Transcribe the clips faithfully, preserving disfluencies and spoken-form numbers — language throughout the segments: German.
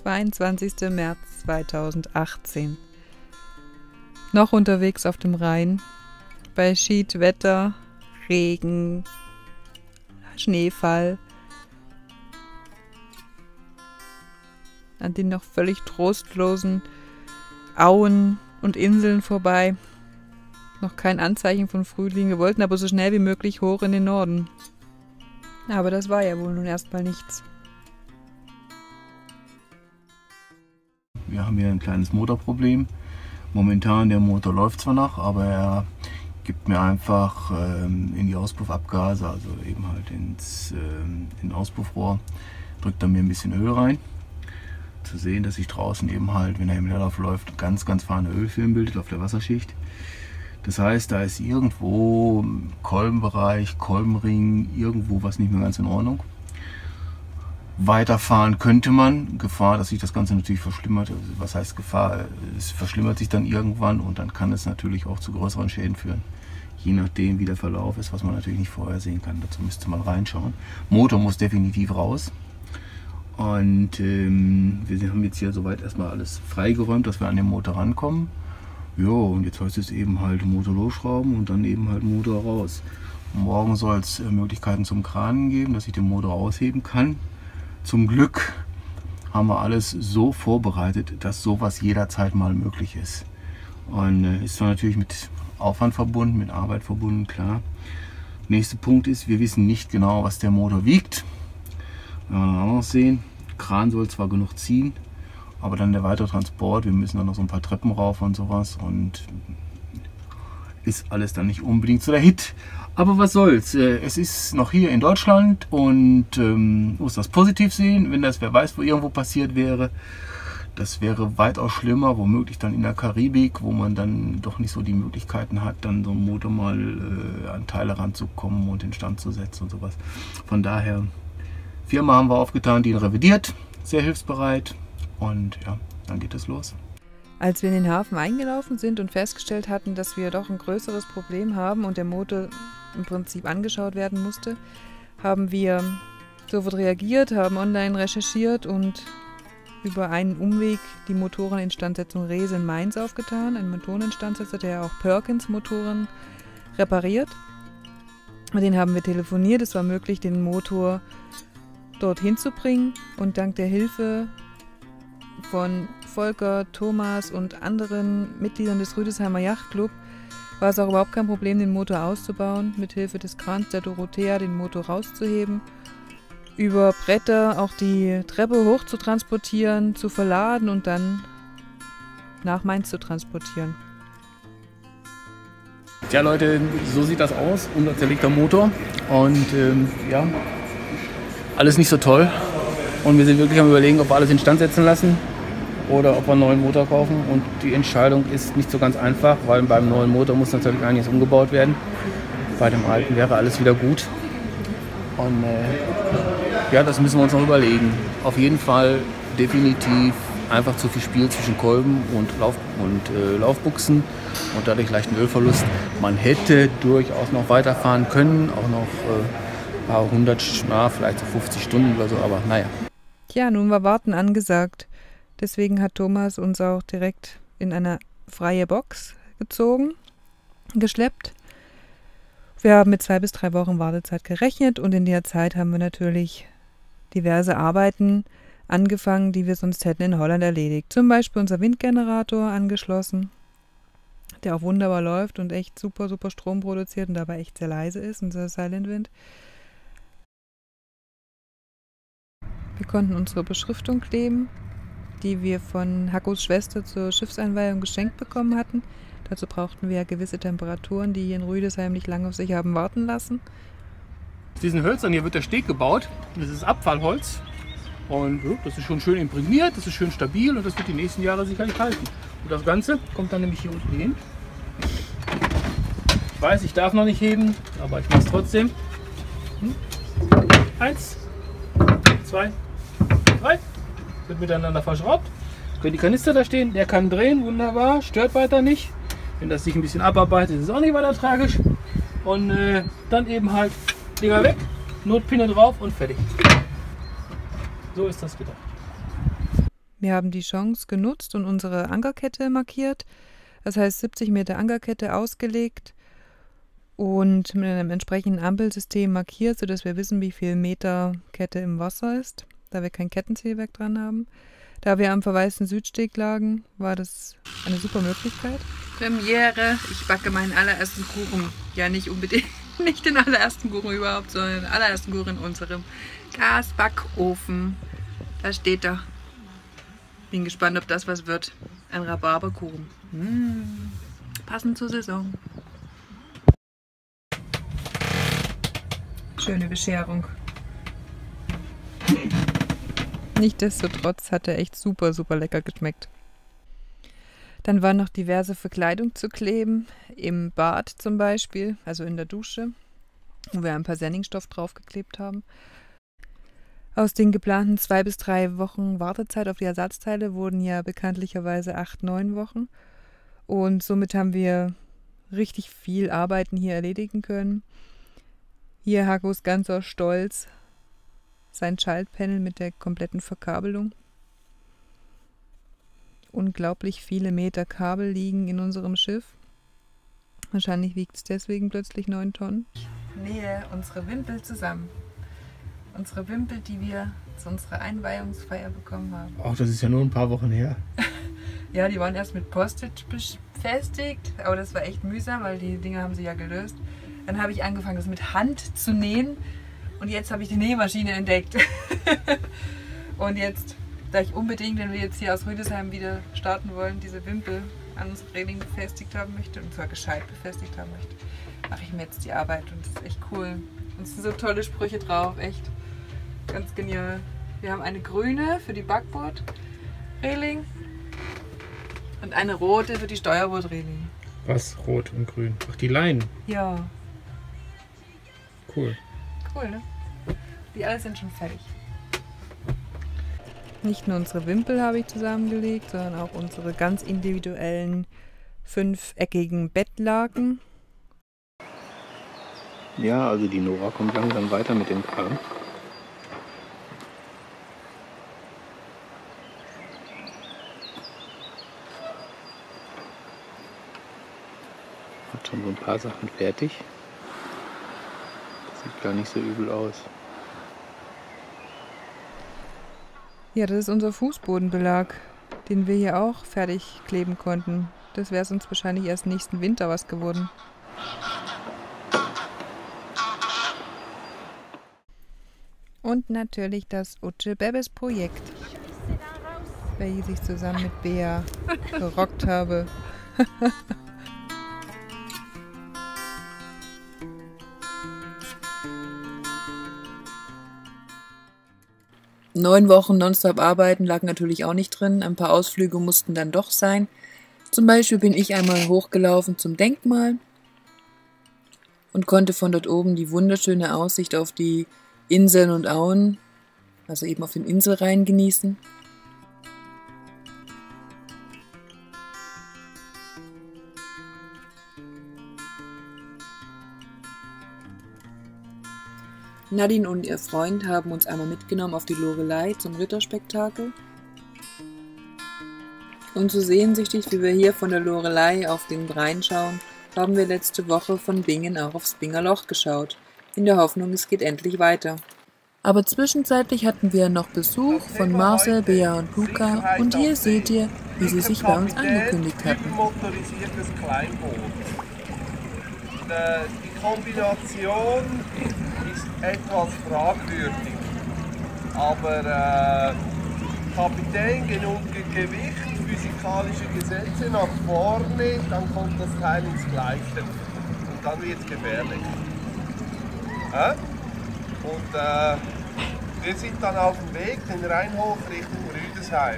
zweiundzwanzigster März zweitausendachtzehn. Noch unterwegs auf dem Rhein, bei Schiedwetter, Regen, Schneefall, an den noch völlig trostlosen Auen und Inseln vorbei. Noch kein Anzeichen von Frühling. Wir wollten aber so schnell wie möglich hoch in den Norden. Aber das war ja wohl nun erstmal nichts. Wir haben hier ein kleines Motorproblem. Momentan, der Motor läuft zwar noch, aber er gibt mir einfach ähm, in die Auspuffabgase, also eben halt ins ähm, in Auspuffrohr, drückt er mir ein bisschen Öl rein. Zu sehen, dass sich draußen eben halt, wenn er im Leerlauf läuft, ganz, ganz feiner Ölfilm bildet auf der Wasserschicht. Das heißt, da ist irgendwo im Kolbenbereich, Kolbenring, irgendwo was nicht mehr ganz in Ordnung. Weiterfahren könnte man, Gefahr, dass sich das Ganze natürlich verschlimmert. Was heißt Gefahr? Es verschlimmert sich dann irgendwann und dann kann es natürlich auch zu größeren Schäden führen. Je nachdem, wie der Verlauf ist, was man natürlich nicht vorhersehen kann. Dazu müsste man reinschauen. Motor muss definitiv raus. Und ähm, wir haben jetzt hier soweit erstmal alles freigeräumt, dass wir an den Motor rankommen. Ja, und jetzt heißt es eben halt Motor losschrauben und dann eben halt Motor raus. Morgen soll es äh, Möglichkeiten zum Kranen geben, dass ich den Motor ausheben kann. Zum Glück haben wir alles so vorbereitet, dass sowas jederzeit mal möglich ist. Und äh, ist zwar natürlich mit Aufwand verbunden, mit Arbeit verbunden, klar. Nächster Punkt ist, wir wissen nicht genau, was der Motor wiegt. Wir werden auch noch sehen. Kran soll zwar genug ziehen, aber dann der weitere Transport, wir müssen dann noch so ein paar Treppen rauf und sowas und ist alles dann nicht unbedingt so der Hit. Aber was soll's, es ist noch hier in Deutschland und ähm, muss das positiv sehen, wenn das wer weiß, wo irgendwo passiert wäre. Das wäre weitaus schlimmer, womöglich dann in der Karibik, wo man dann doch nicht so die Möglichkeiten hat, dann so einen Motor mal äh, an Teile ranzukommen und in Stand zu setzen und sowas. Von daher, Firma haben wir aufgetan, die ihn revidiert, sehr hilfsbereit und ja, dann geht es los. Als wir in den Hafen eingelaufen sind und festgestellt hatten, dass wir doch ein größeres Problem haben und der Motor im Prinzip angeschaut werden musste, haben wir sofort reagiert, haben online recherchiert und über einen Umweg die Motoreninstandsetzung Reese in Mainz aufgetan, ein Motoreninstandsetzer, der auch Perkins Motoren repariert. Mit denen haben wir telefoniert, es war möglich, den Motor dorthin zu bringen und dank der Hilfe von Volker, Thomas und anderen Mitgliedern des Rüdesheimer Yachtclub war es auch überhaupt kein Problem, den Motor auszubauen, mit Hilfe des Krans der Dorothea den Motor rauszuheben, über Bretter auch die Treppe hoch zu transportieren, zu verladen und dann nach Mainz zu transportieren. Tja Leute, so sieht das aus, unser zerlegter Motor und ähm, ja, alles nicht so toll und wir sind wirklich am Überlegen, ob wir alles instand setzen lassen oder ob wir einen neuen Motor kaufen und die Entscheidung ist nicht so ganz einfach, weil beim neuen Motor muss natürlich einiges umgebaut werden. Bei dem alten wäre alles wieder gut und äh, ja, das müssen wir uns noch überlegen. Auf jeden Fall definitiv einfach zu viel Spiel zwischen Kolben und, Lauf und äh, Laufbuchsen und dadurch leichten Ölverlust. Man hätte durchaus noch weiterfahren können, auch noch äh, ein paar hundert, na, vielleicht so fünfzig Stunden oder so, aber naja. Tja, nun war Warten angesagt. Deswegen hat Thomas uns auch direkt in eine freie Box gezogen, geschleppt. Wir haben mit zwei bis drei Wochen Wartezeit gerechnet und in der Zeit haben wir natürlich diverse Arbeiten angefangen, die wir sonst hätten in Holland erledigt. Zum Beispiel unser Windgenerator angeschlossen, der auch wunderbar läuft und echt super, super Strom produziert und dabei echt sehr leise ist, unser Silent Wind. Wir konnten unsere Beschriftung kleben, die wir von Hackos Schwester zur Schiffseinweihung geschenkt bekommen hatten. Dazu brauchten wir ja gewisse Temperaturen, die hier in Rüdesheim nicht lange auf sich haben warten lassen. Aus diesen Hölzern hier wird der Steg gebaut. Das ist Abfallholz. Und ja, das ist schon schön imprägniert, das ist schön stabil und das wird die nächsten Jahre sicherlich halten. Und das Ganze kommt dann nämlich hier unten hin. Ich weiß, ich darf noch nicht heben, aber ich mache es trotzdem. Eins, zwei, drei. Wird miteinander verschraubt. Können die Kanister da stehen, der kann drehen, wunderbar, stört weiter nicht. Wenn das sich ein bisschen abarbeitet, ist es auch nicht weiter tragisch. Und äh, dann eben halt Dinger weg, Notpinne drauf und fertig. So ist das gedacht. Wir haben die Chance genutzt und unsere Ankerkette markiert. Das heißt siebzig Meter Ankerkette ausgelegt und mit einem entsprechenden Ampelsystem markiert, sodass wir wissen, wie viel Meter Kette im Wasser ist, da wir kein Kettenzählwerk dran haben. Da wir am verwaisten Südsteg lagen, war das eine super Möglichkeit. Premiere, ich backe meinen allerersten Kuchen. Ja, nicht unbedingt, nicht den allerersten Kuchen überhaupt, sondern den allerersten Kuchen in unserem Gasbackofen. Da steht er. Bin gespannt, ob das was wird. Ein Rhabarberkuchen. Mmh, passend zur Saison. Schöne Bescherung. Nichtsdestotrotz hat er echt super, super lecker geschmeckt. Dann war noch diverse Verkleidung zu kleben, im Bad zum Beispiel, also in der Dusche, wo wir ein paar Senningstoff draufgeklebt haben. Aus den geplanten zwei bis drei Wochen Wartezeit auf die Ersatzteile wurden ja bekanntlicherweise acht, neun Wochen. Und somit haben wir richtig viel Arbeiten hier erledigen können. Hier Hakos ganzer Stolz, sein Schaltpanel mit der kompletten Verkabelung. Unglaublich viele Meter Kabel liegen in unserem Schiff. Wahrscheinlich wiegt es deswegen plötzlich neun Tonnen. Ich nähe unsere Wimpel zusammen. Unsere Wimpel, die wir zu unserer Einweihungsfeier bekommen haben. Ach, das ist ja nur ein paar Wochen her. Ja, die waren erst mit Post-it befestigt, aber das war echt mühsam, weil die Dinger haben sie ja gelöst. Dann habe ich angefangen, das mit Hand zu nähen und jetzt habe ich die Nähmaschine entdeckt. Und jetzt, da ich unbedingt, wenn wir jetzt hier aus Rüdesheim wieder starten wollen, diese Wimpel an unserem Reling befestigt haben möchte, und zwar gescheit befestigt haben möchte, mache ich mir jetzt die Arbeit und das ist echt cool. Und es sind so tolle Sprüche drauf, echt ganz genial. Wir haben eine grüne für die Backbord-Reling und eine rote für die Steuerbord-Reling. Was? Rot und grün? Ach, die Leinen? Ja. Cool. Cool, ne? Die alle sind schon fertig. Nicht nur unsere Wimpel habe ich zusammengelegt, sondern auch unsere ganz individuellen fünfeckigen Bettlaken. Ja, also die Nora kommt langsam weiter mit dem Kram. Hat schon so ein paar Sachen fertig. Das sieht gar nicht so übel aus. Ja, das ist unser Fußbodenbelag, den wir hier auch fertig kleben konnten. Das wäre sonst wahrscheinlich erst nächsten Winter was geworden. Und natürlich das Utsche Bebes Projekt, welches ich zusammen mit Bea gerockt habe. Neun Wochen nonstop arbeiten lag natürlich auch nicht drin. Ein paar Ausflüge mussten dann doch sein. Zum Beispiel bin ich einmal hochgelaufen zum Denkmal und konnte von dort oben die wunderschöne Aussicht auf die Inseln und Auen, also eben auf den Inselrhein, genießen. Nadine und ihr Freund haben uns einmal mitgenommen auf die Loreley zum Ritterspektakel. Und so sehnsüchtig, wie wir hier von der Loreley auf den Rhein schauen, haben wir letzte Woche von Bingen auch aufs Binger Loch geschaut, in der Hoffnung, es geht endlich weiter. Aber zwischenzeitlich hatten wir noch Besuch von Marcel, Bea und Luca und hier seht ihr, wie sie sich bei uns angekündigt hatten. Motorisiertes Kleinboot. Die Kombination ist etwas fragwürdig, aber äh, Kapitän, genug Gewicht, physikalische Gesetze nach vorne, dann kommt das Teil ins Gleiche und dann wird es gefährlich. Äh? Und äh, wir sind dann auf dem Weg den Rhein hoch Richtung Rüdesheim.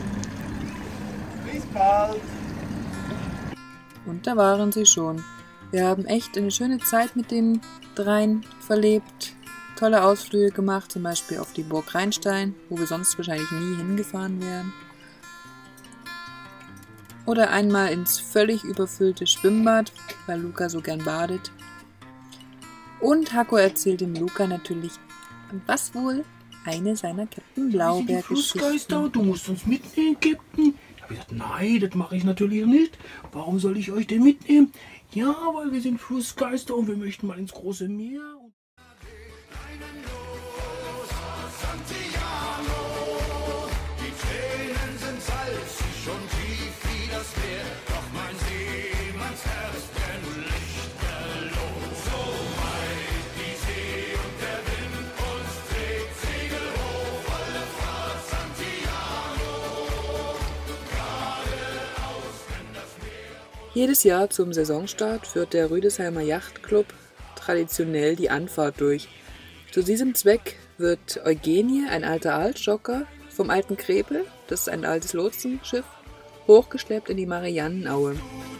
Bis bald! Und da waren sie schon. Wir haben echt eine schöne Zeit mit den dreien verlebt, tolle Ausflüge gemacht, zum Beispiel auf die Burg Rheinstein, wo wir sonst wahrscheinlich nie hingefahren wären. Oder einmal ins völlig überfüllte Schwimmbad, weil Luca so gern badet. Und Hako erzählt dem Luca natürlich, was wohl eine seiner Captain Blaubeer-Geschichten. Flussgeister, du musst uns mitnehmen, Captain. Da habe ich gesagt, nein, das mache ich natürlich nicht. Warum soll ich euch denn mitnehmen? Ja, weil wir sind Flussgeister und wir möchten mal ins große Meer. Jedes Jahr zum Saisonstart führt der Rüdesheimer Yachtclub traditionell die Anfahrt durch. Zu diesem Zweck wird Eugenie, ein alter Altstocker, vom alten Krebel, das ist ein altes Lotsenschiff, hochgeschleppt in die Mariannenaue.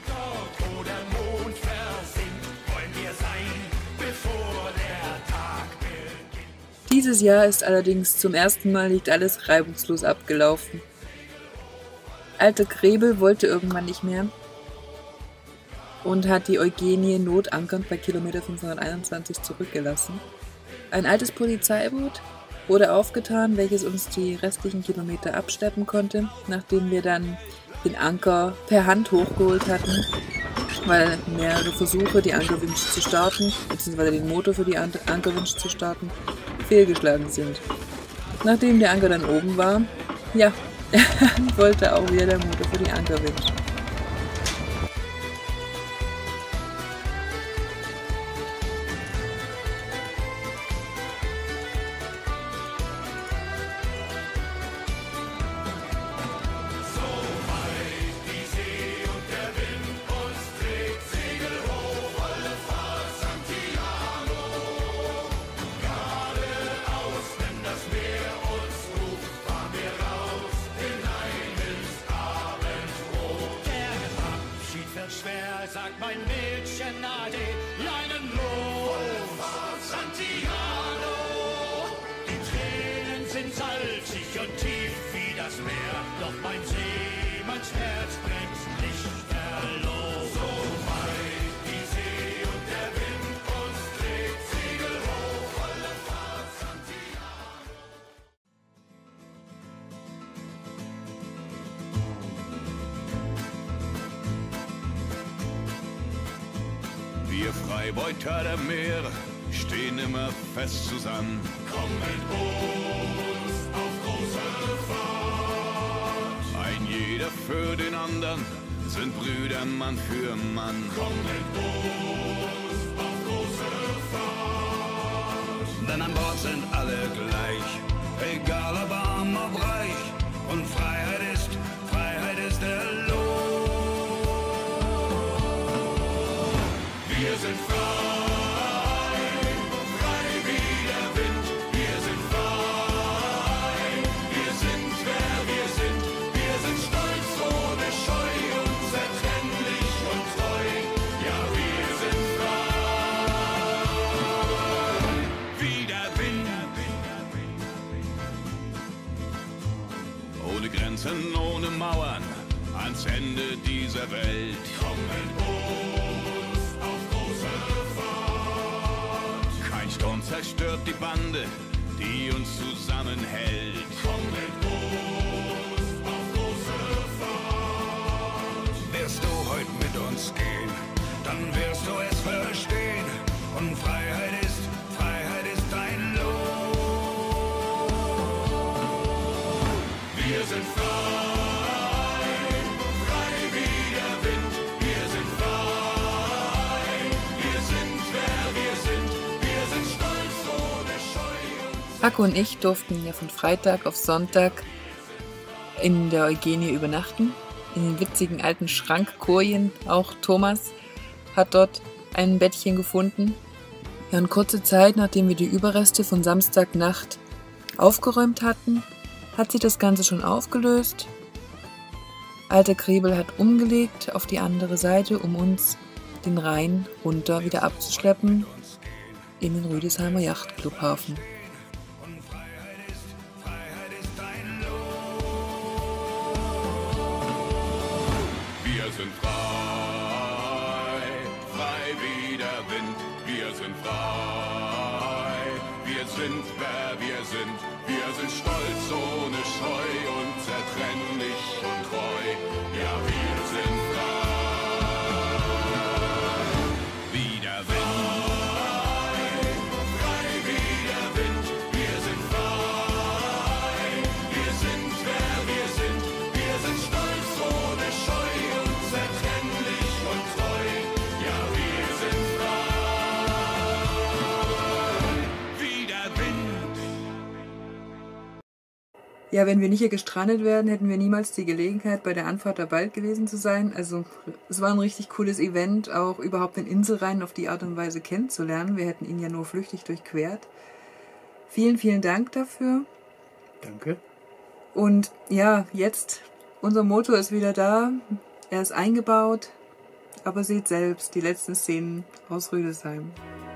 Dieses Jahr ist allerdings zum ersten Mal nicht alles reibungslos abgelaufen. Alte Krebel wollte irgendwann nicht mehr und hat die Eugenie notankernd bei Kilometer fünfhunderteinundzwanzig zurückgelassen. Ein altes Polizeiboot wurde aufgetan, welches uns die restlichen Kilometer abschleppen konnte, nachdem wir dann den Anker per Hand hochgeholt hatten, weil mehrere Versuche, die Ankerwinch zu starten, beziehungsweise den Motor für die Ankerwinch zu starten, fehlgeschlagen sind. Nachdem der Anker dann oben war, ja, wollte auch wieder der Motor für die Ankerwinch. Sagt mein Mädchen Ade, leinenlos, Santiano. Die Tränen sind salzig und tief wie das Meer, doch mein Seemanns Herz brennt nicht mehr los. So weit die See und der Wind uns trägt, Segel hoch, volle Fahrt, Santiano. Wir Freibeuter der Meere stehen immer fest zusammen. Komm mit uns auf große Fahrt. Ein jeder für den anderen, sind Brüder Mann für Mann. Komm mit uns auf große Fahrt. Denn an Bord sind alle gleich, egal ob arm, ob reich. Und Freiheit ist, Freiheit ist der Lohn. Wir sind frei, frei wie der Wind. Wir sind frei, wir sind wer wir sind. Wir sind stolz ohne Scheu, unzertrennlich und treu. Ja, wir sind frei, wie der Wind. Ohne Grenzen, ohne Mauern, ans Ende dieser Welt. Komm mit uns auf große Fahrt. Kein Sturm zerstört die Bande, die uns zusammenhält. Komm mit uns auf große Fahrt. Wirst du heute mit uns gehen, dann wirst du es verstehen. Und Freiheit ist, Freiheit ist dein Lohn. Wir sind frei, frei wie der Wind. Wir sind frei, wir sind wer wir sind. Wir sind stolz ohne Scheu. Akku und ich durften ja von Freitag auf Sonntag in der Eugenie übernachten, in den witzigen alten Schrankkojen. Auch Thomas hat dort ein Bettchen gefunden. Ja, und kurze Zeit, nachdem wir die Überreste von Samstagnacht aufgeräumt hatten, hat sich das Ganze schon aufgelöst. Alte Krebel hat umgelegt auf die andere Seite, um uns den Rhein runter wieder abzuschleppen in den Rüdesheimer Yachtclubhafen. Wir sind frei, frei wie der Wind. Wir sind frei, wir sind, wer wir sind. Wir sind stolz, ohne Scheu und zertrennlich und treu. Ja, wir sind frei. Wie der Wind, frei wie der Wind. Wir sind frei. Wir sind, wer wir sind. Wir sind stolz, ohne Scheu und zertrennlich und treu. Ja, wir sind frei. Wie der Wind. Ja, wenn wir nicht hier gestrandet wären, hätten wir niemals die Gelegenheit, bei der Anfahrt der Bald gewesen zu sein. Also es war ein richtig cooles Event, auch überhaupt den Inselrhein auf die Art und Weise kennenzulernen. Wir hätten ihn ja nur flüchtig durchquert. Vielen, vielen Dank dafür. Danke. Und ja, jetzt, unser Motor ist wieder da. Er ist eingebaut. Aber seht selbst die letzten Szenen aus Rüdesheim.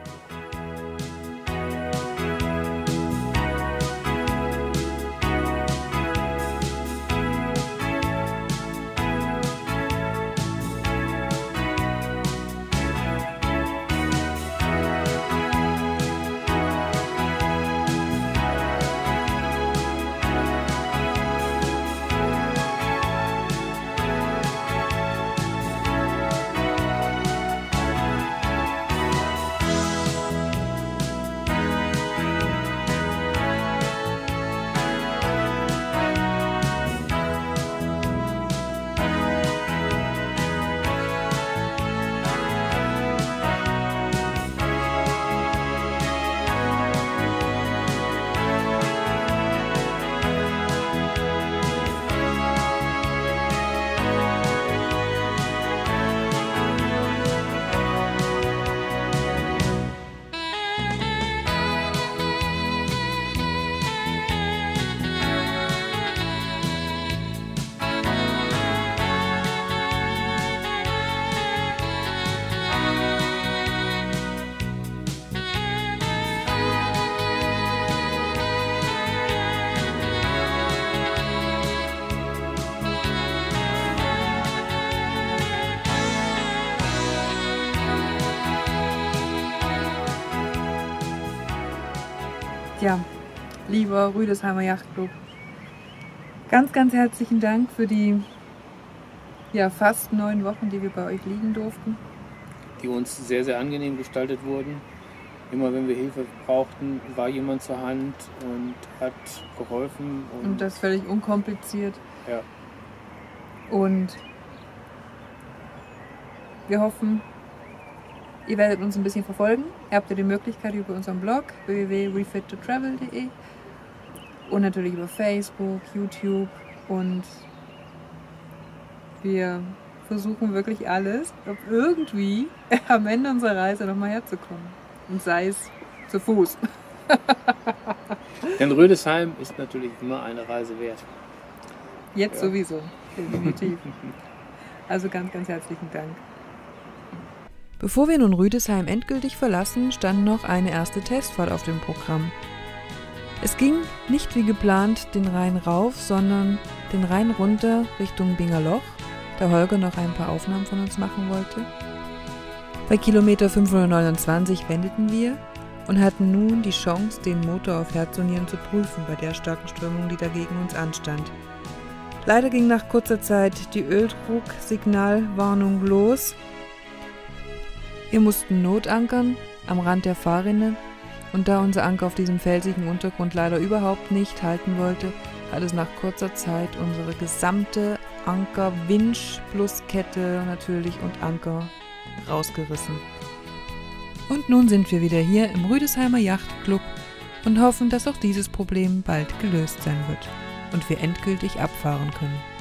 Ja, lieber Rüdesheimer Yachtclub, ganz, ganz herzlichen Dank für die ja, fast neun Wochen, die wir bei euch liegen durften. Die uns sehr, sehr angenehm gestaltet wurden. Immer wenn wir Hilfe brauchten, war jemand zur Hand und hat geholfen. Und, Und das völlig unkompliziert. ja, Und wir hoffen, ihr werdet uns ein bisschen verfolgen. Ihr habt ja die Möglichkeit über unseren Blog w w w punkt refit to travel punkt de und natürlich über Facebook, YouTube, und wir versuchen wirklich alles, um irgendwie am Ende unserer Reise nochmal herzukommen. Und sei es zu Fuß. denn Rüdesheim ist natürlich immer eine Reise wert. Jetzt Ja. sowieso, definitiv. Also ganz, ganz herzlichen Dank. Bevor wir nun Rüdesheim endgültig verlassen, stand noch eine erste Testfahrt auf dem Programm. Es ging nicht wie geplant den Rhein rauf, sondern den Rhein runter Richtung Bingerloch, da Holger noch ein paar Aufnahmen von uns machen wollte. Bei Kilometer fünfhundertneunundzwanzig wendeten wir und hatten nun die Chance, den Motor auf Herz und Nieren zu prüfen bei der starken Strömung, die dagegen uns anstand. Leider ging nach kurzer Zeit die Öldruck-Signalwarnung los. Wir mussten notankern am Rand der Fahrrinne, und da unser Anker auf diesem felsigen Untergrund leider überhaupt nicht halten wollte, hat es nach kurzer Zeit unsere gesamte Anker-Winch plus Kette natürlich und Anker rausgerissen. Und nun sind wir wieder hier im Rüdesheimer Yachtclub und hoffen, dass auch dieses Problem bald gelöst sein wird und wir endgültig abfahren können.